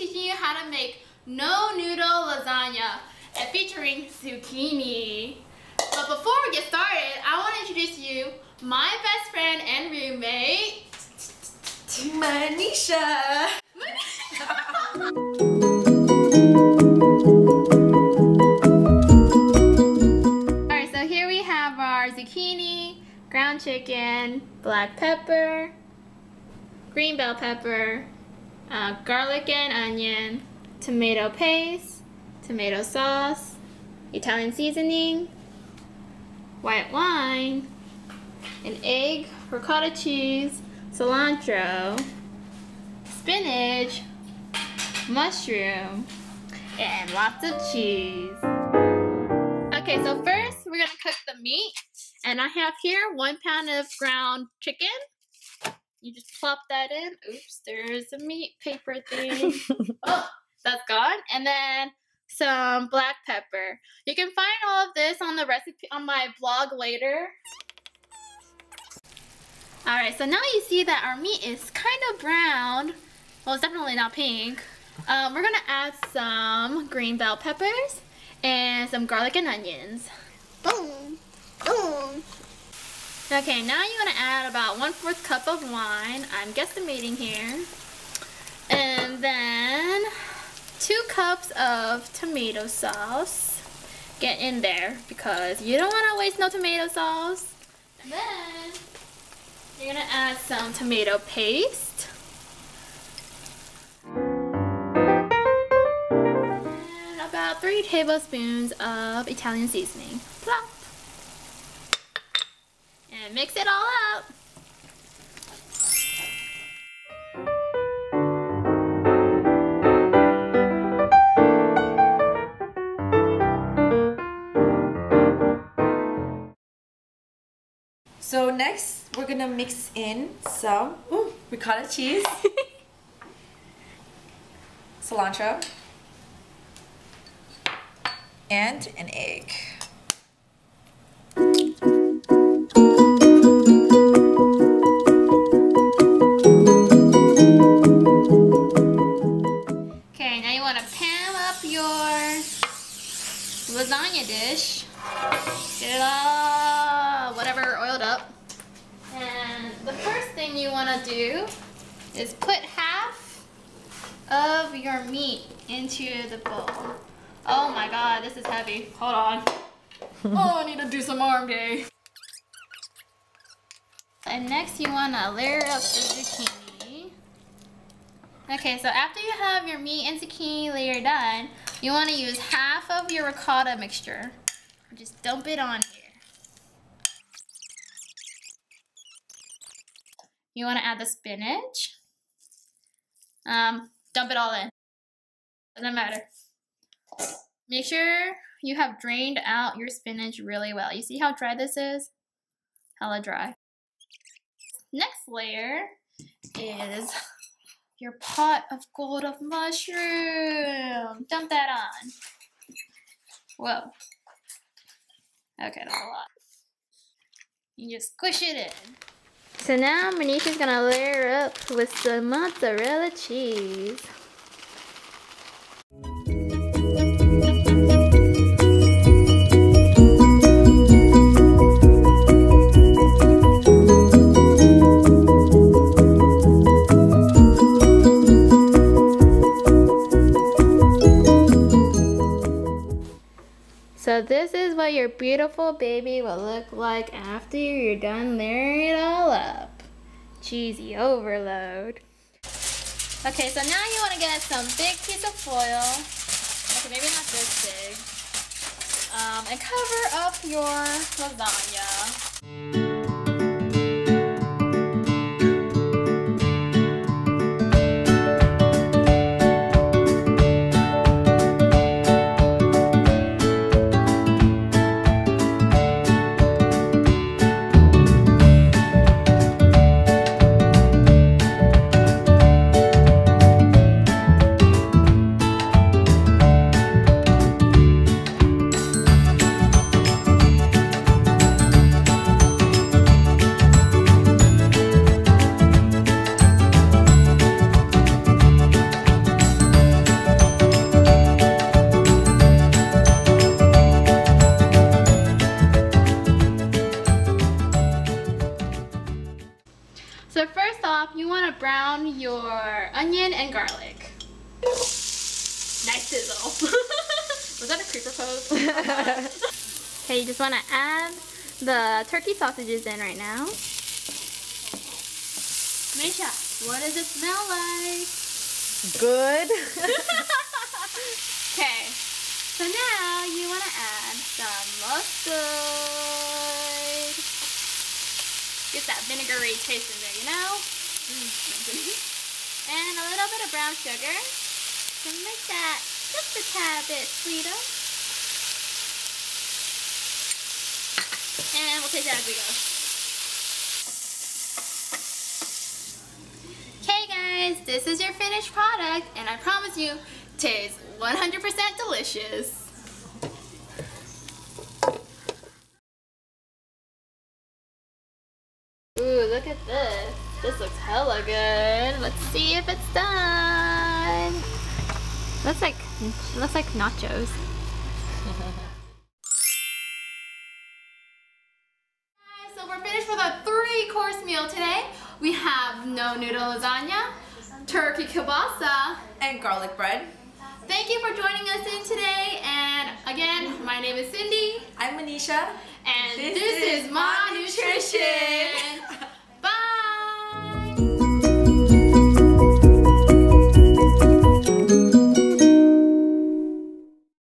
teaching you how to make no-noodle lasagna featuring zucchini. But before we get started, I want to introduce you my best friend and roommate, Manisha. Alright, so here we have our zucchini, ground chicken, black pepper, green bell pepper, garlic and onion, tomato paste, tomato sauce, Italian seasoning, white wine, an egg, ricotta cheese, cilantro, spinach, mushroom, and lots of cheese. Okay, so first we're gonna cook the meat, and I have here 1 pound of ground chicken. You just plop that in. Oops, there's a meat paper thing. Oh, that's gone. And then some black pepper. You can find all of this on the recipe on my blog later. Alright, so now you see that our meat is kind of brown. Well, it's definitely not pink. We're gonna add some green bell peppers and some garlic and onions. Boom! Boom! Okay, now you're gonna add about 1/4 cup of wine. I'm guesstimating here. And then 2 cups of tomato sauce. Get in there because you don't want to waste no tomato sauce. And then you're gonna add some tomato paste. And about 3 tablespoons of Italian seasoning. Plop. And mix it all up. So next, we're gonna mix in some ricotta cheese, cilantro, and an egg. Okay, now you want to pan up your lasagna dish. Get it all, whatever, oiled up. And the first thing you want to do is put half of your meat into the bowl. Oh my god, this is heavy. Hold on. Oh, I need to do some arm day. And next you want to layer up the zucchini. Okay, so after you have your meat and zucchini layer done, you want to use half of your ricotta mixture. Just dump it on here. You want to add the spinach. Dump it all in. Doesn't matter. Make sure you have drained out your spinach really well. You see how dry this is? Hella dry. Next layer is your pot of gold of mushroom. Dump that on. Whoa. Okay, that's a lot. You just squish it in. So now Manisha's gonna layer up with some mozzarella cheese. So this is what your beautiful baby will look like after you're done layering it all up. Cheesy overload. Okay, so now you want to get some big piece of foil. Okay, maybe not this big. And cover up your lasagna. onion and garlic. Nice sizzle. Was that a creeper pose? Okay, you just want to add the turkey sausages in right now. Misha, what does it smell like? Good. Okay, so now you want to add some mustard. Get that vinegary taste in there, you know? And a little bit of brown sugar to make that just a tad bit sweeter. And we'll taste it as we go. Okay guys, this is your finished product and I promise you, tastes 100% delicious. Ooh, look at this. This looks hella good. Let's see if it's done. Looks like nachos. So we're finished with our 3-course meal today. We have no-noodle lasagna, turkey kielbasa, And garlic bread. Thank you for joining us in today. And again, my name is Cindy. I'm Manisha. And this is My Nutrition.